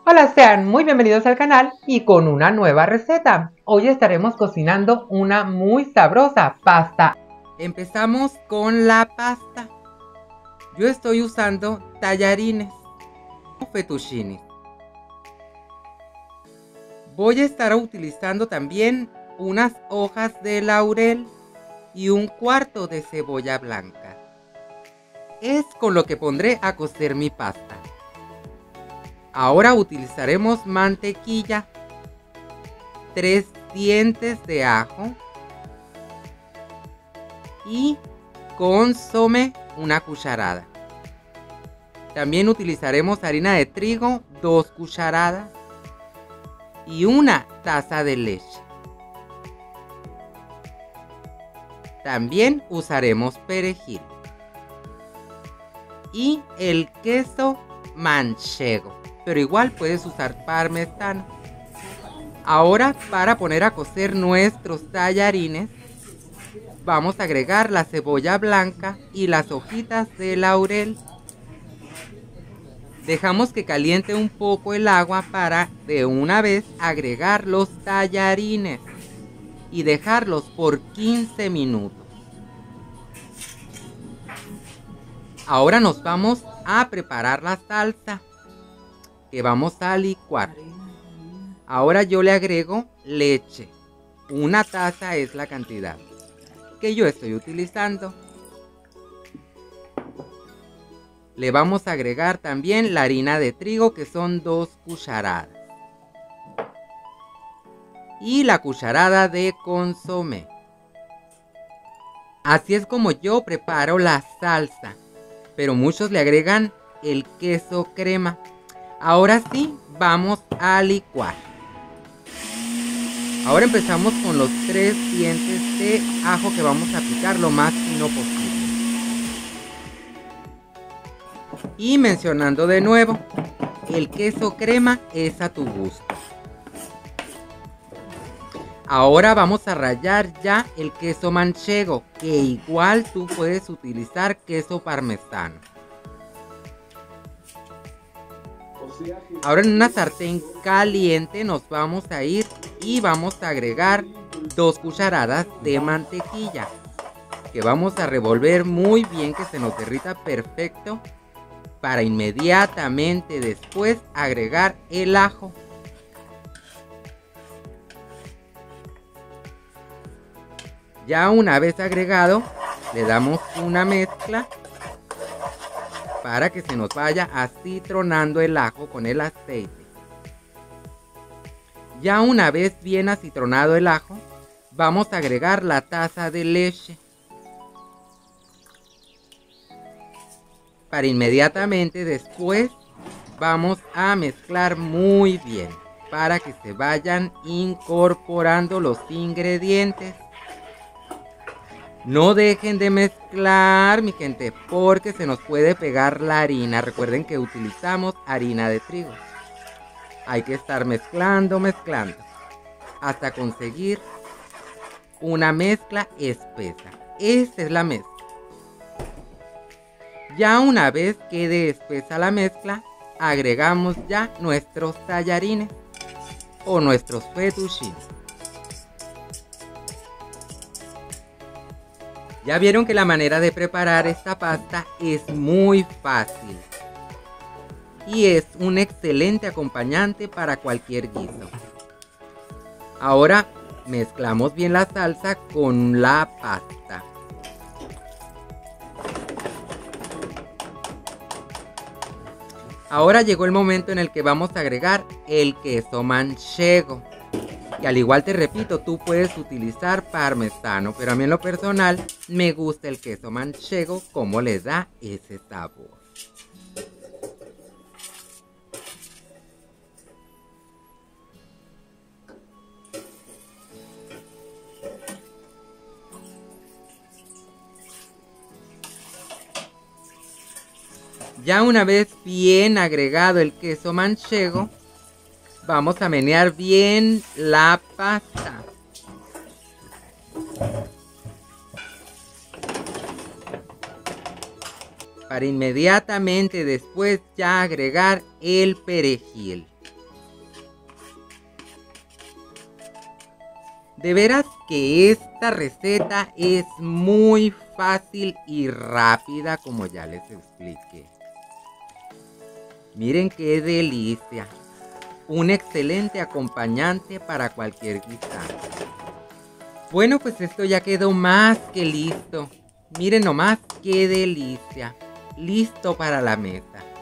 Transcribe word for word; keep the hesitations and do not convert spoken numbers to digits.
Hola, sean muy bienvenidos al canal y con una nueva receta. Hoy estaremos cocinando una muy sabrosa pasta. Empezamos con la pasta. Yo estoy usando tallarines o fettuccine. Voy a estar utilizando también unas hojas de laurel y un cuarto de cebolla blanca. Es con lo que pondré a cocer mi pasta. Ahora utilizaremos mantequilla, tres dientes de ajo y consomé una cucharada. También utilizaremos harina de trigo, dos cucharadas y una taza de leche. También usaremos perejil y el queso manchego, pero igual puedes usar parmesano. Ahora, para poner a cocer nuestros tallarines, vamos a agregar la cebolla blanca y las hojitas de laurel. Dejamos que caliente un poco el agua para de una vez agregar los tallarines y dejarlos por quince minutos. Ahora nos vamos a preparar la salsa que vamos a licuar. Ahora yo le agrego leche. Una taza es la cantidad que yo estoy utilizando. Le vamos a agregar también la harina de trigo, que son dos cucharadas. Y la cucharada de consomé. Así es como yo preparo la salsa. Pero muchos le agregan el queso crema. Ahora sí, vamos a licuar. Ahora empezamos con los tres dientes de ajo que vamos a picar lo más fino posible. Y mencionando de nuevo, el queso crema es a tu gusto. Ahora vamos a rallar ya el queso manchego, que igual tú puedes utilizar queso parmesano. Ahora en una sartén caliente nos vamos a ir y vamos a agregar dos cucharadas de mantequilla, que vamos a revolver muy bien, que se nos derrita perfecto, para inmediatamente después agregar el ajo. Ya una vez agregado, le damos una mezcla para que se nos vaya acitronando el ajo con el aceite. Ya una vez bien acitronado el ajo, vamos a agregar la taza de leche para inmediatamente después vamos a mezclar muy bien para que se vayan incorporando los ingredientes. No dejen de mezclar, mi gente, porque se nos puede pegar la harina. Recuerden que utilizamos harina de trigo. Hay que estar mezclando, mezclando, hasta conseguir una mezcla espesa. Esta es la mezcla. Ya una vez quede espesa la mezcla, agregamos ya nuestros tallarines o nuestros fettuccine. Ya vieron que la manera de preparar esta pasta es muy fácil y es un excelente acompañante para cualquier guiso. Ahora mezclamos bien la salsa con la pasta. Ahora llegó el momento en el que vamos a agregar el queso manchego. Y al igual te repito, tú puedes utilizar parmesano, pero a mí en lo personal me gusta el queso manchego, como le da ese sabor. Ya una vez bien agregado el queso manchego, vamos a menear bien la pasta. Para inmediatamente después ya agregar el perejil. De veras que esta receta es muy fácil y rápida, como ya les expliqué. Miren qué delicia. Un excelente acompañante para cualquier guisado. Bueno, pues esto ya quedó más que listo. Miren nomás qué delicia. Listo para la mesa.